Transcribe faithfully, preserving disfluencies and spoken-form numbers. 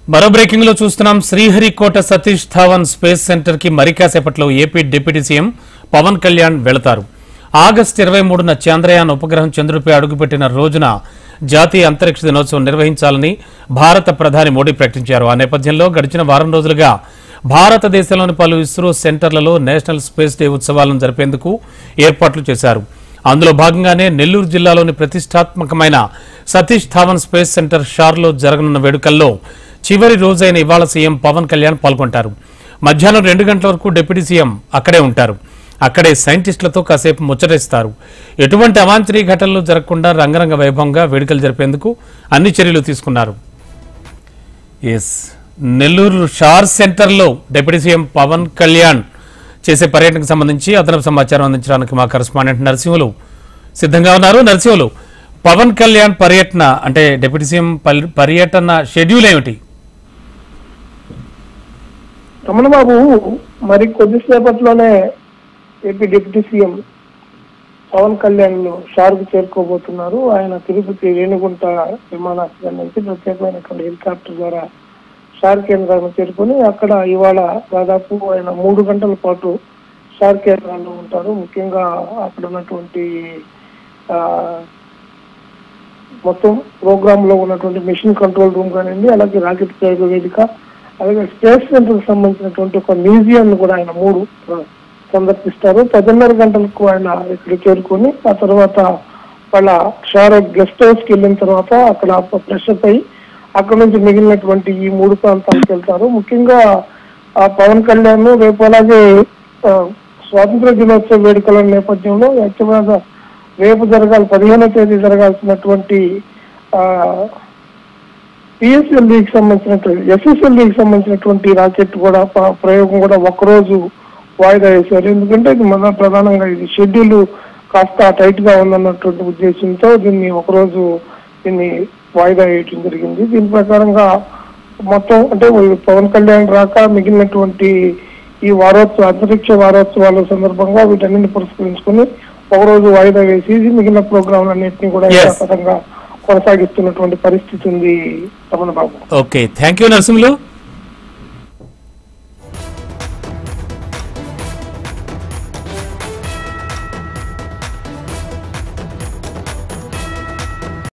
మరో బ్రేకింగ్ లో చూస్తున్నాం. శ్రీహరికోట సతీష్ ధావన్ స్పేస్ సెంటర్ కి మరి కాసేపట్లో AP deputy CM Pawan Kalyan వెళతారు. ఆగస్టు ఇరవై మూడున చంద్రయాన్ ఉపగ్రహం చంద్రుడిపై అడుగుపెట్టిన రోజున జాతీయ అంతరిక్ష దినోత్సవం నిర్వహించాలని భారత ప్రధాని మోడీ ప్రకటించారు. ఆ నేపథ్యంలో గడిచిన వారం రోజులుగా భారతదేశంలోని పలు ఇస్రో సెంటర్లలో నేషనల్ స్పేస్ డే ఉత్సవాలను జరిపేందుకు ఏర్పాట్లు చేశారు. అందులో భాగంగానే నెల్లూరు జిల్లాలోని ప్రతిష్టాత్మకమైన సతీష్ ధావన్ స్పేస్ సెంటర్ షార్లో జరగనున్న వేడుకల్లో చివరి రోజైన ఇవాళ సీఎం పవన్ కళ్యాణ్ పాల్గొంటారు. మధ్యాహ్నం రెండు గంటల వరకు డిప్యూటీ సీఎం అక్కడే ఉంటారు. అక్కడే సైంటిస్టులతో కాసేపు ముచ్చటిస్తారు. ఎటువంటి అవాంఛనీయ ఘటనలు జరగకుండా రంగరంగ వైభవంగా వేడుకలు జరిపేందుకు అన్ని చర్యలు తీసుకున్నారు. ఎస్ నెల్లూరు షార్ సెంటర్లో డిప్యూటీ సీఎం పవన్ కళ్యాణ్ చేసే పర్యటనకు సంబంధించి అదనపు సమాచారం అందించడానికి మా కరెస్పాండెంట్ నరసింహులు సిద్ధంగా ఉన్నారు. నరసింహులు, పవన్ కళ్యాణ్ పర్యటన అంటే డిప్యూటీ సీఎం పర్యటన షెడ్యూల్ ఏమిటి? రమణబాబు, మరి కొద్దిసేపట్లోనే AP deputy CM Pawan Kalyan షార్కు చేరుకోబోతున్నారు. ఆయన తిరుపతి రేణిగుంట విమానాశ్రయం నుంచి ప్రత్యేకమైనటువంటి హెలికాప్టర్ ద్వారా షార్ కేంద్రాన్ని చేరుకొని అక్కడ ఇవాళ దాదాపు ఆయన మూడు గంటల పాటు షార్ కేంద్రాల్లో ఉంటారు. ముఖ్యంగా అక్కడ ఉన్నటువంటి ఆ మొత్తం ప్రోగ్రామ్ లో ఉన్నటువంటి మిషన్ కంట్రోల్ రూమ్ కానివ్వండి, అలాగే రాకెట్ ప్రయోగ వేదిక, అలాగే స్పేస్ సెంటర్ కి సంబంధించినటువంటి ఒక మ్యూజియం ను కూడా ఆయన మూడు సందర్శిస్తారు. పదిన్నర గంటలకు ఆయన ఇక్కడ చేరుకొని ఆ తర్వాత వాళ్ళ షార్ గెస్ట్ హౌస్ కి వెళ్ళిన తర్వాత అక్కడ ఫ్రెష్ అప్ అయి అక్కడ నుంచి మిగిలినటువంటి ఈ మూడు ప్రాంతాలకు వెళ్తారు. ముఖ్యంగా ఆ పవన్ కళ్యాణ్ రేపు అలాగే స్వాతంత్ర దినోత్సవ వేడుకల నేపథ్యంలో యాక్చువల్గా రేపు జరగాలి పదిహేనో తేదీ జరగాల్సినటువంటి ఆ పిఎస్ఎల్వికి సంబంధించినటువంటి ఎస్ఎస్ఎల్వికి సంబంధించినటువంటి రాకెట్ కూడా ప్రయోగం కూడా ఒక్కరోజు వాయిదా వేశారు. ఎందుకంటే ఇది మన ప్రధానంగా ఇది షెడ్యూల్ కాస్త టైట్ గా ఉందన్నటువంటి ఉద్దేశంతో దీన్ని ఒకరోజు దీన్ని వాయిదా వేయటం జరిగింది. దీని ప్రకారంగా మొత్తం అంటే పవన్ కళ్యాణ్ రాక మిగిలినటువంటి ఈ వారోత్సవ అంతరిక్ష వారోత్సవాల సందర్భంగా వీటన్నింటిని పురస్కరించుకుని ఒకరోజు వాయిదా వేసి మిగిలిన ప్రోగ్రాంలన్నింటినీ కూడా యథాతథంగా కొనసాగిస్తున్నటువంటి పరిస్థితి ఉంది Ramana Babu. Okay, thank you Narasimhulu.